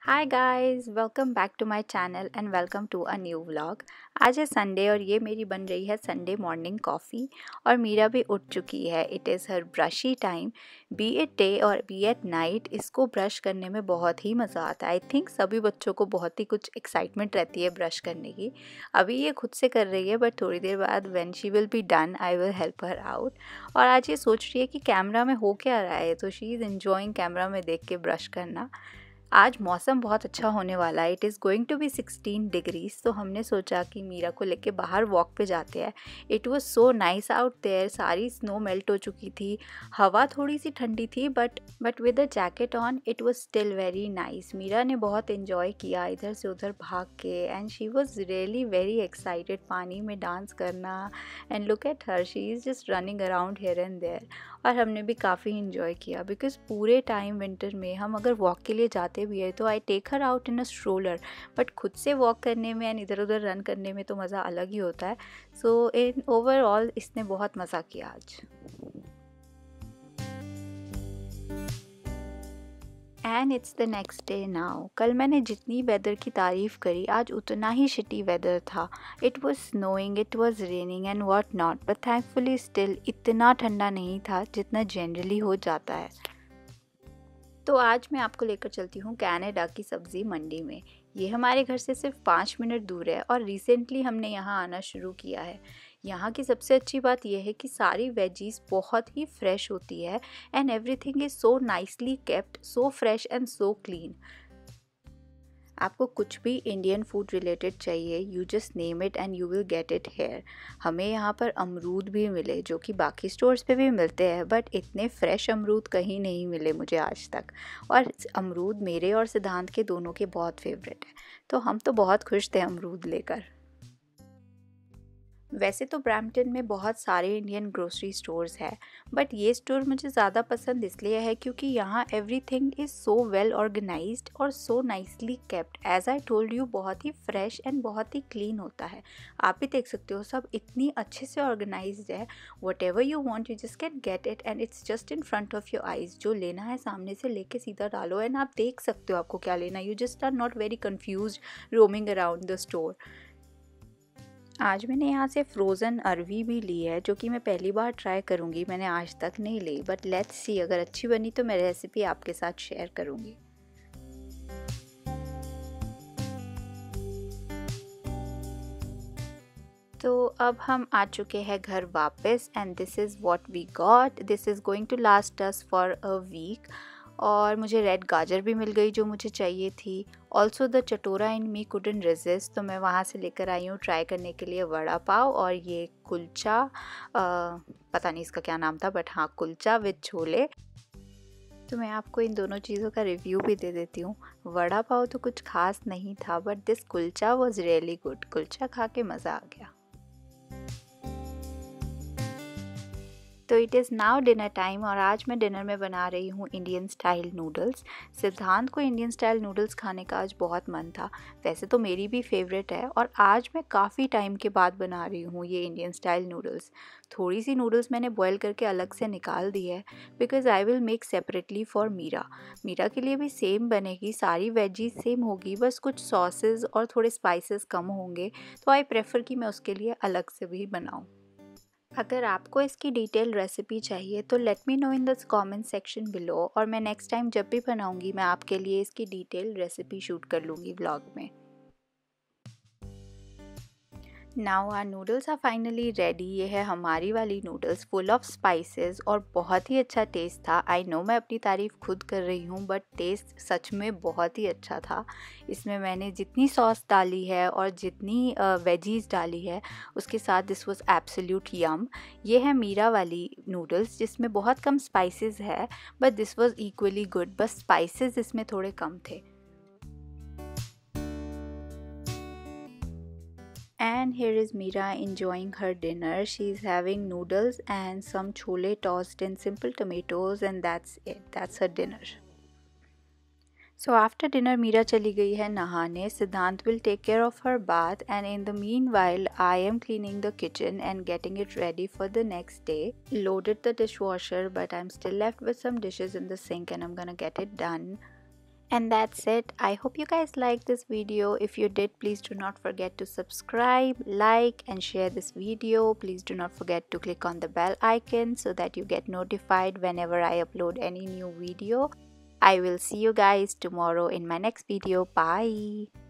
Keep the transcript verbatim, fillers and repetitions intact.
Hi guys, welcome back to my channel and welcome to a new vlog. आज है Sunday और ये मेरी बन रही है संडे मॉर्निंग कॉफ़ी और मीरा भी उठ चुकी है। It is her brushy time. Be it day और बी एट नाइट, इसको ब्रश करने में बहुत ही मज़ा आता है। आई थिंक सभी बच्चों को बहुत ही कुछ एक्साइटमेंट रहती है ब्रश करने की। अभी ये खुद से कर रही है बट थोड़ी देर बाद when she will be done I will help her out. और आज ये सोच रही है कि कैमरा में हो क्या रहा है, तो शी इज़ एन्जॉइंग कैमरा में देख के ब्रश करना। आज मौसम बहुत अच्छा होने वाला है। It is going to be sixteen degrees, तो हमने सोचा कि मीरा को लेके बाहर वॉक पे जाते हैं। It was so nice out there. सारी स्नो मेल्ट हो चुकी थी, हवा थोड़ी सी ठंडी थी, but but with a jacket on it was still very nice. Meera ने बहुत इन्जॉय किया इधर से उधर भाग के, and she was really very excited पानी में डांस करना। And look at her, she is just running around here and there. और हमने भी काफ़ी इन्जॉय किया बिकॉज़ पूरे टाइम विंटर में हम अगर वॉक के लिए जाते भी है तो I take her out in a stroller, but खुद से वॉक करने में एंड इधर उधर रन करने में तो मज़ा अलग ही होता है। सो इन ओवरऑल इसने बहुत मज़ा किया आज। And it's the next day now. कल मैंने जितनी वेदर की तारीफ़ करी, आज उतना ही शिटी वेदर था। It was snowing, it was raining and what not, but thankfully still इतना ठंडा नहीं था जितना जनरली हो जाता है। तो आज मैं आपको लेकर चलती हूँ कनाडा की सब्ज़ी मंडी में। ये हमारे घर से सिर्फ पाँच मिनट दूर है और रिसेंटली हमने यहाँ आना शुरू किया है। यहाँ की सबसे अच्छी बात यह है कि सारी वेजीज बहुत ही फ्रेश होती है and everything is so nicely kept, so fresh and so clean. आपको कुछ भी इंडियन फूड रिलेटेड चाहिए, you just name it and you will get it here. हमें यहाँ पर अमरूद भी मिले जो कि बाकी स्टोर्स पे भी मिलते हैं, बट इतने फ्रेश अमरूद कहीं नहीं मिले मुझे आज तक। और अमरूद मेरे और सिद्धांत के दोनों के बहुत फेवरेट है, तो हम तो बहुत खुश थे अमरूद लेकर। वैसे तो ब्रैम्पटन में बहुत सारे इंडियन ग्रोसरी स्टोर्स हैं, बट ये स्टोर मुझे ज़्यादा पसंद इसलिए है क्योंकि यहाँ everything is so well organised और so nicely kept. As I told you, बहुत ही फ्रेश एंड बहुत ही क्लीन होता है। आप भी देख सकते हो, सब इतनी अच्छे से ऑर्गेनाइज्ड है। Whatever you want you just can get it and it's just in front of your eyes. जो लेना है सामने से लेके सीधा डालो एंड आप देख सकते हो आपको क्या लेना है। You just are not very confuse roaming around the store. आज मैंने यहाँ से फ्रोज़न अरवी भी ली है जो कि मैं पहली बार ट्राई करूँगी, मैंने आज तक नहीं ली, बट लेट्स सी, अगर अच्छी बनी तो मैं रेसिपी आपके साथ शेयर करूँगी। तो अब हम आ चुके हैं घर वापस and this is what we got. This is going to last us for a week. और मुझे रेड गाजर भी मिल गई जो मुझे चाहिए थी। ऑल्सो द चटोरा इन मी कुडन रेजिस्ट, तो मैं वहाँ से लेकर आई हूँ ट्राई करने के लिए वड़ा पाव और ये कुलचा। आ, पता नहीं इसका क्या नाम था, बट हाँ, कुलचा विद छोले। तो मैं आपको इन दोनों चीज़ों का रिव्यू भी दे देती हूँ। वड़ा पाव तो कुछ खास नहीं था, but this kulcha was really good. Kulcha खा के मज़ा आ गया। तो it is now dinner time और आज मैं डिनर में बना रही हूँ इंडियन स्टाइल नूडल्स। सिद्धांत को इंडियन स्टाइल नूडल्स खाने का आज बहुत मन था। वैसे तो मेरी भी फेवरेट है और आज मैं काफ़ी टाइम के बाद बना रही हूँ ये इंडियन स्टाइल नूडल्स। थोड़ी सी नूडल्स मैंने बॉईल करके अलग से निकाल दी है because I will make separately for Meera. Meera के लिए भी सेम बनेगी, सारी वेजीज सेम होगी, बस कुछ सॉसेस और थोड़े स्पाइसेस कम होंगे, तो आई प्रेफर कि मैं उसके लिए अलग से भी बनाऊँ। अगर आपको इसकी डिटेल रेसिपी चाहिए तो let me know in the comment section below, और मैं नेक्स्ट टाइम जब भी बनाऊंगी मैं आपके लिए इसकी डिटेल रेसिपी शूट कर लूँगी व्लॉग में। Now our noodles are finally ready. ये है हमारी वाली नूडल्स फुल ऑफ स्पाइसेस और बहुत ही अच्छा टेस्ट था। आई नो मैं अपनी तारीफ़ खुद कर रही हूँ, बट टेस्ट सच में बहुत ही अच्छा था। इसमें मैंने जितनी सॉस डाली है और जितनी वेजीज डाली है उसके साथ दिस वाज एब्सोल्यूट यम। ये है मीरा वाली नूडल्स जिसमें बहुत कम स्पाइसेस है, but this was equally good, बस स्पाइसेस इसमें थोड़े कम थे। And here is Meera enjoying her dinner. She's having noodles and some chole tossed in simple tomatoes, and that's it. That's her dinner. So after dinner, Meera chali gayi hai nahane. Siddhant will take care of her bath, and in the meanwhile, I am cleaning the kitchen and getting it ready for the next day. Loaded the dishwasher, but I'm still left with some dishes in the sink, and I'm gonna get it done. And that's it. I hope you guys liked this video. If you did, please do not forget to subscribe, like and share this video. Please do not forget to click on the bell icon so that you get notified whenever I upload any new video. I will see you guys tomorrow in my next video. Bye.